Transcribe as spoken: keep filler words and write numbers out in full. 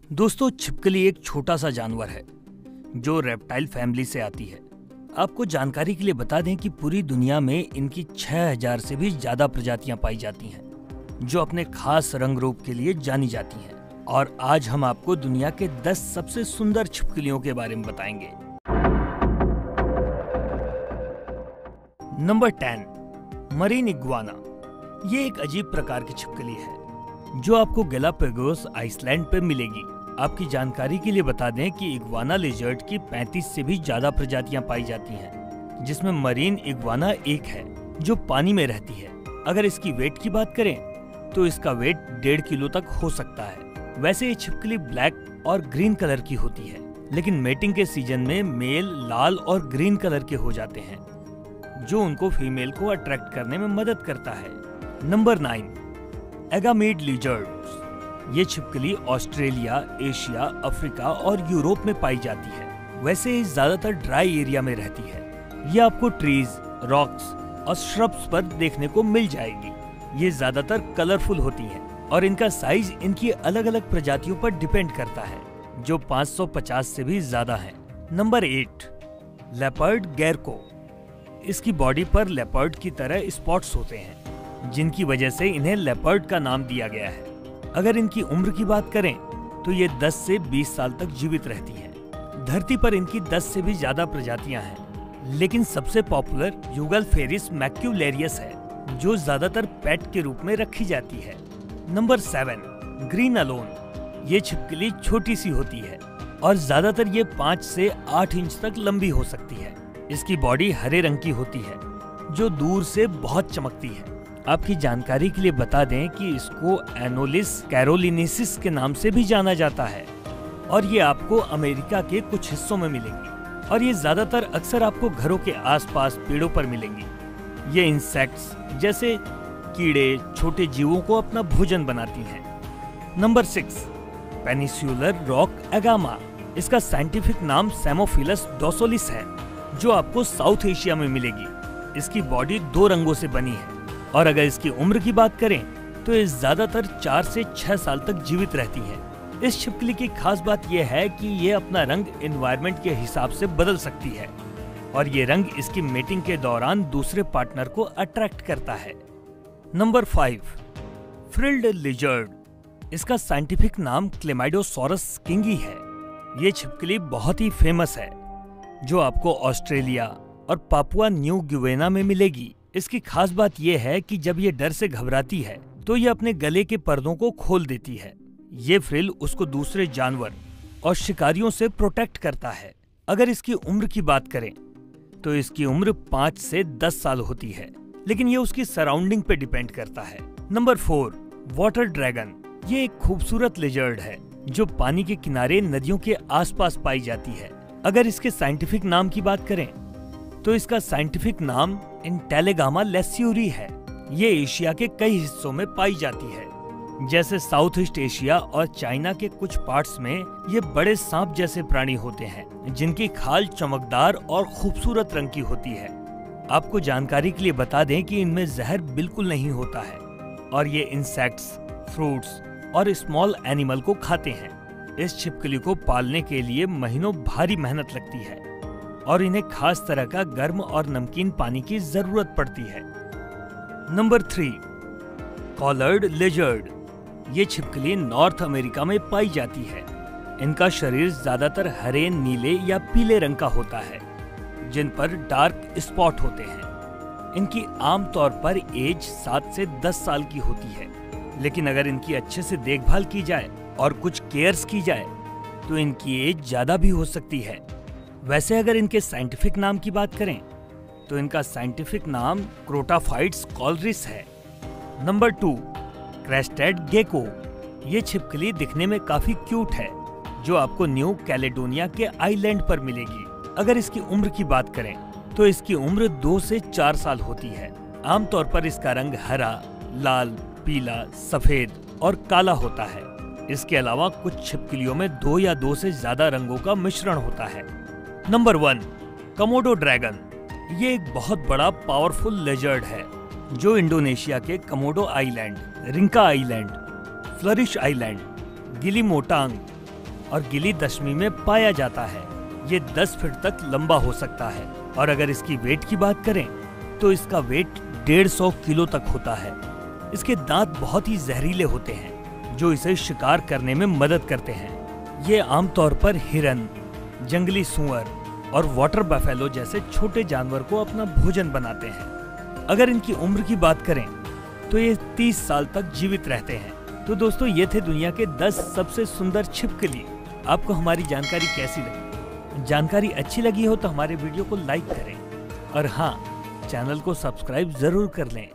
दोस्तों, छिपकली एक छोटा सा जानवर है जो रेप्टाइल फैमिली से आती है। आपको जानकारी के लिए बता दें कि पूरी दुनिया में इनकी छह हज़ार से भी ज्यादा प्रजातियां पाई जाती हैं, जो अपने खास रंग रूप के लिए जानी जाती हैं। और आज हम आपको दुनिया के दस सबसे सुंदर छिपकलियों के बारे में बताएंगे। Number ten, marine iguana. ये एक अजीब प्रकार की छिपकली है जो आपको गैलापागोस आइसलैंड पर मिलेगी। आपकी जानकारी के लिए बता दें कि इग्वाना लिजर्ड की पैंतीस से भी ज्यादा प्रजातियां पाई जाती हैं, जिसमें मरीन इग्वाना एक है जो पानी में रहती है। अगर इसकी वेट की बात करें तो इसका वेट डेढ़ किलो तक हो सकता है। वैसे ये छिपकली ब्लैक और ग्रीन कलर की होती है, लेकिन मेटिंग के सीजन में मेल लाल और ग्रीन कलर के हो जाते हैं, जो उनको फीमेल को अट्रैक्ट करने में मदद करता है। Number nine, agamid lizards. ये छिपकली ऑस्ट्रेलिया, एशिया, अफ्रीका और यूरोप में पाई जाती है। वैसे ये ज्यादातर ड्राई एरिया में रहती है। ये आपको ट्रीज, रॉक्स और श्रब्स पर देखने को मिल जाएगी। ये ज्यादातर कलरफुल होती हैं और इनका साइज इनकी अलग अलग प्रजातियों पर डिपेंड करता है, जो पाँच सौ पचास से भी ज्यादा है। नंबर एट, लेपर्ड गेरको। इसकी बॉडी पर लेपर्ड की तरह स्पॉट्स होते हैं, जिनकी वजह से इन्हें लेपर्ड का नाम दिया गया है। अगर इनकी उम्र की बात करें तो ये दस से बीस साल तक जीवित रहती हैं। धरती पर इनकी दस से भी ज्यादा प्रजातियां हैं, लेकिन सबसे पॉपुलर यूगलफेरिस मैक्यूलेरियस है, जो ज्यादातर पेट के रूप में रखी जाती है। नंबर सेवन, ग्रीन अलोन। ये छिपकली छोटी सी होती है और ज्यादातर ये पाँच से आठ इंच तक लंबी हो सकती है। इसकी बॉडी हरे रंग की होती है, जो दूर से बहुत चमकती है। आपकी जानकारी के लिए बता दें कि इसको एनोलिस कैरोलिनेसिस के नाम से भी जाना जाता है और ये आपको अमेरिका के कुछ हिस्सों में मिलेंगी और ये ज्यादातर अक्सर आपको घरों के आसपास पेड़ों पर मिलेंगी। ये इंसेक्ट्स जैसे कीड़े, छोटे जीवों को अपना भोजन बनाती हैं। Number six, peninsular rock agama. इसका साइंटिफिक नाम सेमोफिलस डोसोलिस है, जो आपको साउथ एशिया में मिलेगी। इसकी बॉडी दो रंगों से बनी है और अगर इसकी उम्र की बात करें तो ये ज्यादातर चार से छह साल तक जीवित रहती है। इस छिपकली की खास बात यह है कि ये अपना रंग एनवायरनमेंट के हिसाब से बदल सकती है और ये रंग इसकी मेटिंग के दौरान दूसरे पार्टनर को अट्रैक्ट करता है। Number five, frilled lizard. इसका साइंटिफिक नाम क्लेमाइडोसॉरस किंगी है। ये छिपकली बहुत ही फेमस है, जो आपको ऑस्ट्रेलिया और पापुआ न्यू गिवेना में मिलेगी। इसकी खास बात यह है कि जब ये डर से घबराती है तो ये अपने गले के पर्दों को खोल देती है। ये फ्रिल उसको दूसरे जानवर और शिकारियों से प्रोटेक्ट करता है। अगर इसकी उम्र की बात करें तो इसकी उम्र पाँच से दस साल होती है, लेकिन ये उसकी सराउंडिंग पे डिपेंड करता है। Number four, water dragon. ये एक खूबसूरत लिजर्ड है जो पानी के किनारे नदियों के आसपास पाई जाती है। अगर इसके साइंटिफिक नाम की बात करें तो इसका साइंटिफिक नाम इंटेलेगामा लेस्यूरी है। ये एशिया के कई हिस्सों में पाई जाती है, जैसे साउथ ईस्ट एशिया और चाइना के कुछ पार्ट्स में। ये बड़े सांप जैसे प्राणी होते हैं, जिनकी खाल चमकदार और खूबसूरत रंग की होती है। आपको जानकारी के लिए बता दें कि इनमें जहर बिल्कुल नहीं होता है और ये इंसेक्ट्स, फ्रूट्स और स्मॉल एनिमल को खाते हैं। इस छिपकली को पालने के लिए महीनों भारी मेहनत लगती है और इन्हें खास तरह का गर्म और नमकीन पानी की जरूरत पड़ती है। Number three, collared lizard. ये छिपकली नॉर्थ अमेरिका में पाई जाती है। इनका शरीर ज्यादातर हरे, नीले या पीले रंग का होता है, जिन पर डार्क स्पॉट होते हैं। इनकी आमतौर पर एज सात से दस साल की होती है, लेकिन अगर इनकी अच्छे से देखभाल की जाए और कुछ केयर्स की जाए तो इनकी एज ज्यादा भी हो सकती है। वैसे अगर इनके साइंटिफिक नाम की बात करें तो इनका साइंटिफिक नाम क्रोटाफाइट्स कॉलरिस है। Number two, crested gecko. ये छिपकली दिखने में काफी क्यूट है, जो आपको न्यू कैलेडोनिया के आइलैंड पर मिलेगी। अगर इसकी उम्र की बात करें तो इसकी उम्र दो से चार साल होती है। आमतौर पर इसका रंग हरा, लाल, पीला, सफेद और काला होता है। इसके अलावा कुछ छिपकलियों में दो या दो से ज्यादा रंगों का मिश्रण होता है। Number one, Komodo dragon. ये एक बहुत बड़ा पावरफुल लेजर्ड है, जो इंडोनेशिया के Komodo island, Rinca island, Flores island, Gili Motang और गिली दशमी में पाया जाता है। ये दस फीट तक लंबा हो सकता है और अगर इसकी वेट की बात करें तो इसका वेट डेढ़ सौ किलो तक होता है। इसके दांत बहुत ही जहरीले होते हैं जो इसे शिकार करने में मदद करते हैं। ये आमतौर पर हिरन, जंगली सूअर और वाटर बफेलो जैसे छोटे जानवर को अपना भोजन बनाते हैं। अगर इनकी उम्र की बात करें तो ये तीस साल तक जीवित रहते हैं। तो दोस्तों, ये थे दुनिया के दस सबसे सुंदर छिपकली। आपको हमारी जानकारी कैसी लगी? जानकारी अच्छी लगी हो तो हमारे वीडियो को लाइक करें और हाँ, चैनल को सब्सक्राइब जरूर कर लें।